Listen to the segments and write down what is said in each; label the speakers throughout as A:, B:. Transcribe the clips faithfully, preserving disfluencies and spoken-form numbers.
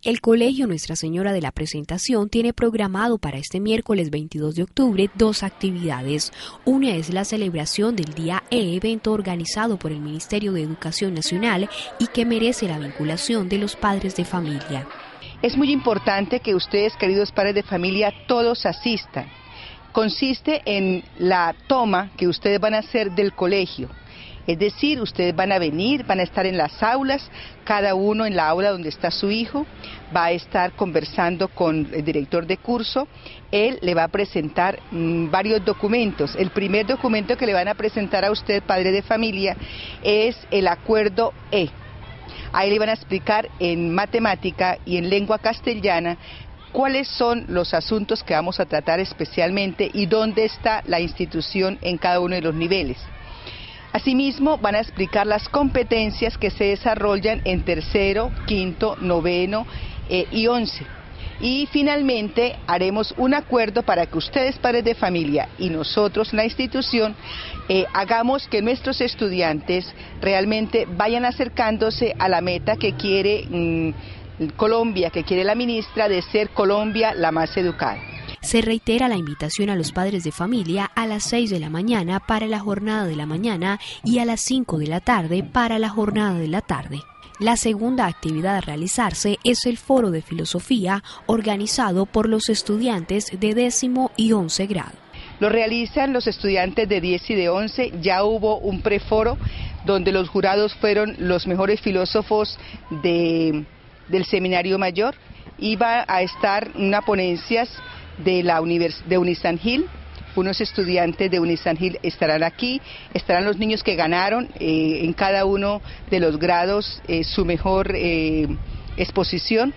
A: El Colegio Nuestra Señora de la Presentación tiene programado para este miércoles veintidós de octubre dos actividades. Una es la celebración del Día E, evento organizado por el Ministerio de Educación Nacional y que merece la vinculación de los padres de familia.
B: Es muy importante que ustedes, queridos padres de familia, todos asistan. Consiste en la toma que ustedes van a hacer del colegio. Es decir, ustedes van a venir, van a estar en las aulas, cada uno en la aula donde está su hijo, va a estar conversando con el director de curso, él le va a presentar mmm, varios documentos. El primer documento que le van a presentar a usted, padre de familia, es el acuerdo E. Ahí le van a explicar en matemática y en lengua castellana cuáles son los asuntos que vamos a tratar especialmente y dónde está la institución en cada uno de los niveles. Asimismo, van a explicar las competencias que se desarrollan en tercero, quinto, noveno eh, y once. Y finalmente haremos un acuerdo para que ustedes, padres de familia, y nosotros, la institución, eh, hagamos que nuestros estudiantes realmente vayan acercándose a la meta que quiere mmm, Colombia, que quiere la ministra, de ser Colombia la más educada.
A: Se reitera la invitación a los padres de familia a las seis de la mañana para la jornada de la mañana y a las cinco de la tarde para la jornada de la tarde. La segunda actividad a realizarse es el Foro de Filosofía organizado por los estudiantes de décimo y once grado.
B: Lo realizan los estudiantes de diez y de once, ya hubo un preforo donde los jurados fueron los mejores filósofos de, del Seminario Mayor. Iba a estar una ponencias de la univers de Unisan Hill, unos estudiantes de Unisan Hill estarán aquí, estarán los niños que ganaron eh, en cada uno de los grados eh, su mejor eh, exposición.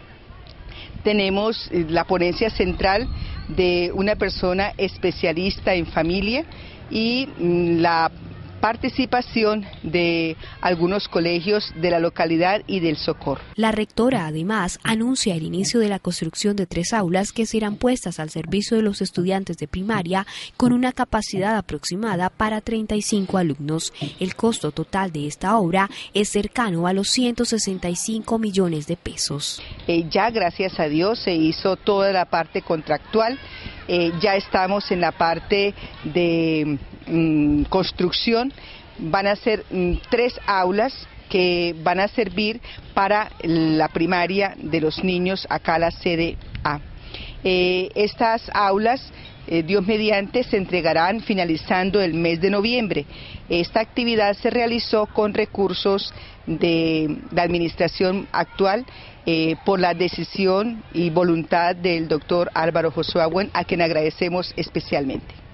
B: Tenemos eh, la ponencia central de una persona especialista en familia y mm, la participación de algunos colegios de la localidad y del Socorro.
A: La rectora además anuncia el inicio de la construcción de tres aulas que serán puestas al servicio de los estudiantes de primaria con una capacidad aproximada para treinta y cinco alumnos. El costo total de esta obra es cercano a los ciento sesenta y cinco millones de pesos.
B: Eh, ya gracias a Dios se hizo toda la parte contractual. Eh, ya estamos en la parte de mm, construcción. Van a ser mm, tres aulas que van a servir para la primaria de los niños acá, la sede A. Eh, estas aulas, eh, Dios mediante, se entregarán finalizando el mes de noviembre. Esta actividad se realizó con recursos de la administración actual, eh, por la decisión y voluntad del doctor Álvaro Josué Agüen, a quien agradecemos especialmente.